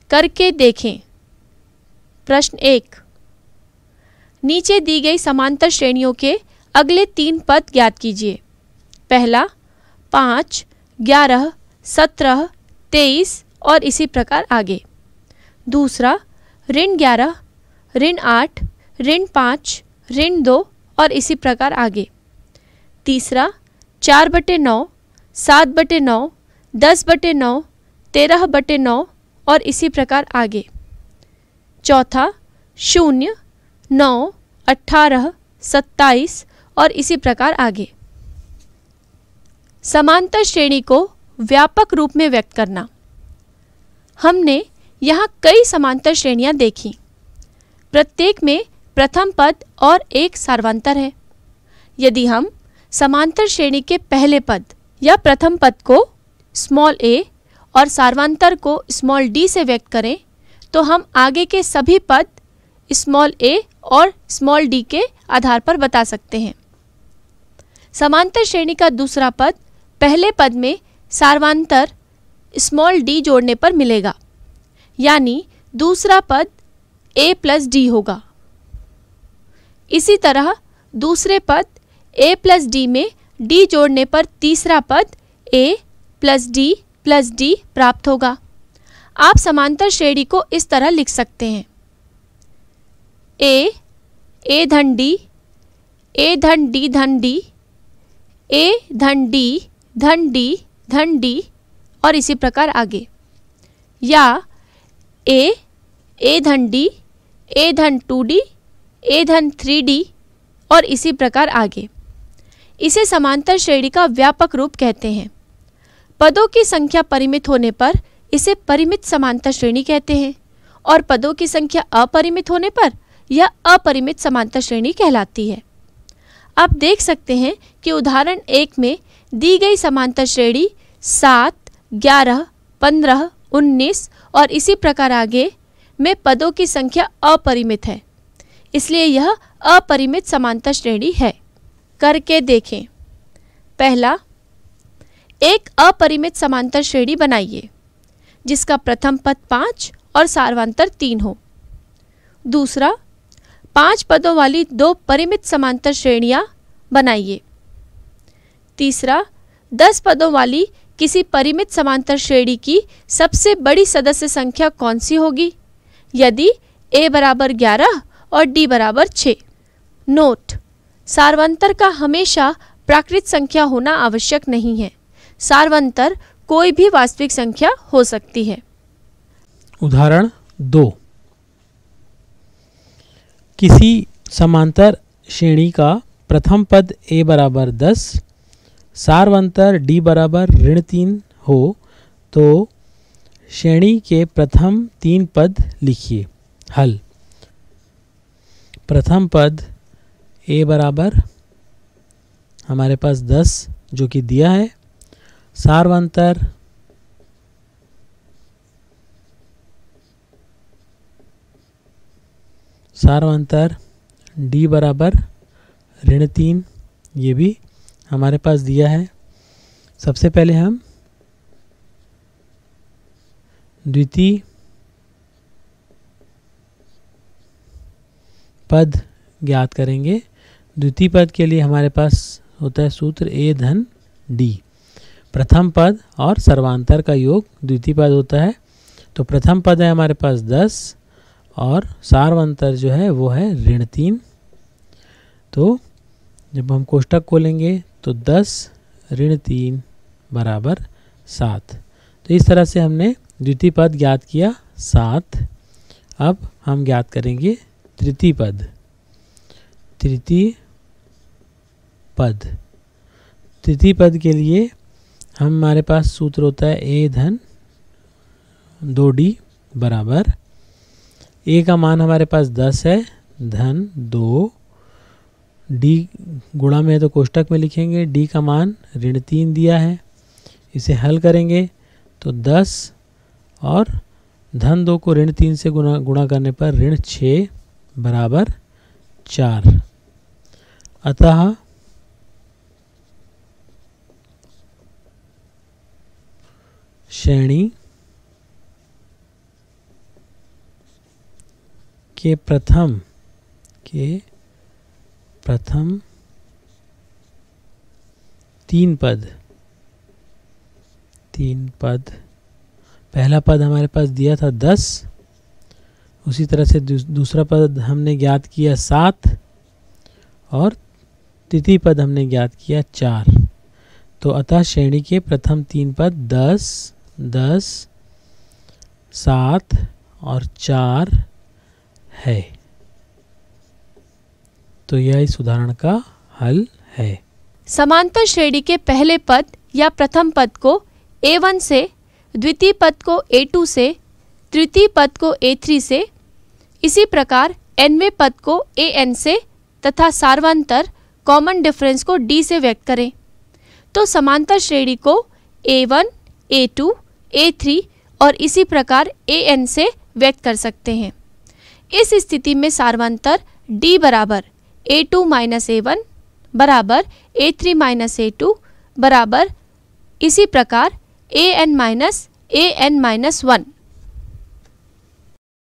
करके देखें। प्रश्न 1, नीचे दी गई समांतर श्रेणियों के अगले 3 पद ज्ञात कीजिए। पहला 5, 11, 17, 23 और इसी प्रकार आगे। दूसरा ऋण 11, ऋण 8, ऋण 5, ऋण 2 और इसी प्रकार आगे। तीसरा 4/9, 7/9, 10/9, 13/9 और इसी प्रकार आगे। चौथा 0, 9, 18, 27 और इसी प्रकार आगे। समांतर श्रेणी को व्यापक रूप में व्यक्त करना। हमने यहाँ कई समांतर श्रेणियाँ देखी। प्रत्येक में प्रथम पद और एक सार्वंतर है। यदि हम समांतर श्रेणी के पहले पद या प्रथम पद को स्मॉल a और सार्वंतर को स्मॉल d से व्यक्त करें तो हम आगे के सभी पद स्मॉल a और स्मॉल d के आधार पर बता सकते हैं। समांतर श्रेणी का दूसरा पद पहले पद में सार्वंतर स्मॉल d जोड़ने पर मिलेगा, यानी दूसरा पद a + d होगा। इसी तरह दूसरे पद a + d में d जोड़ने पर तीसरा पद a + d + d प्राप्त होगा। आप समांतर श्रेणी को इस तरह लिख सकते हैं: a धन d, a धन d धन d, a धन d धन d धन d और इसी प्रकार आगे। या a धन d, a धन 2d, a धन 3d और इसी प्रकार आगे। इसे समांतर श्रेणी का व्यापक रूप कहते हैं। पदों की संख्या परिमित होने पर इसे परिमित समांतर श्रेणी कहते हैं और पदों की संख्या अपरिमित होने पर यह अपरिमित समांतर श्रेणी कहलाती है। आप देख सकते हैं कि उदाहरण 1 में दी गई समांतर श्रेणी 7, 11, 15, 19 और इसी प्रकार आगे में पदों की संख्या अपरिमित है, इसलिए यह अपरिमित समांतर श्रेणी है। करके देखें। पहला, एक अपरिमित समांतर श्रेणी बनाइए जिसका प्रथम पद 5 और सार्वंतर 3 हो। दूसरा, 5 पदों वाली 2 परिमित समांतर श्रेणियां बनाइए। तीसरा, 10 पदों वाली किसी परिमित समांतर श्रेणी की सबसे बड़ी सदस्य संख्या कौन सी होगी यदि a = 11 और d = 6। नोट: सार्वंतर का हमेशा प्राकृत संख्या होना आवश्यक नहीं है। सार्वंतर कोई भी वास्तविक संख्या हो सकती है। उदाहरण 2, किसी समांतर श्रेणी का प्रथम पद a = 10, सार्वंतर d = -3 हो तो श्रेणी के प्रथम 3 पद लिखिए। हल: प्रथम पद a बराबर हमारे पास 10 जो कि दिया है, सार्वंतर d बराबर -3 ये भी हमारे पास दिया है। सबसे पहले हम द्वितीय पद ज्ञात करेंगे। द्वितीय पद के लिए हमारे पास होता है सूत्र a धन d। प्रथम पद और सर्वांतर का योग द्वितीय पद होता है। तो प्रथम पद है हमारे पास 10 और सार्वंतर जो है वो है -3। तो जब हम कोष्टक खोलेंगे तो 10 -3 = 7। तो इस तरह से हमने द्वितीय पद ज्ञात किया 7। अब हम ज्ञात करेंगे तृतीय पद। तृतीय पद के लिए हमारे पास सूत्र होता है a धन 2d बराबर a का मान हमारे पास 10 है धन 2 d गुणा में है तो कोष्टक में लिखेंगे। d का मान -3 दिया है, इसे हल करेंगे तो 10 और धन 2 को -3 से गुणा करने पर -6 बराबर 4। अतः श्रेणी के प्रथम तीन पद, पहला पद हमारे पास दिया था 10, उसी तरह से दूसरा पद हमने ज्ञात किया 7 और तृतीय पद हमने ज्ञात किया 4। तो अतः श्रेणी के प्रथम 3 पद 10, 10, 7 और 4 है। तो यह इस उदाहरण का हल है। समांतर श्रेणी के पहले पद या प्रथम पद को A1 से, द्वितीय पद को A2 से, तृतीय पद को A3 से, इसी प्रकार nवें पद को AN से तथा सार्वंतर कॉमन डिफरेंस को D से व्यक्त करें। तो समांतर श्रेणी को A1, A2, A3 और इसी प्रकार AN से व्यक्त कर सकते हैं। इस स्थिति में सार्वंतर D बराबर A2 माइनस A1 बराबर A3 माइनस A2 बराबर इसी प्रकार AN माइनस AN माइनस 1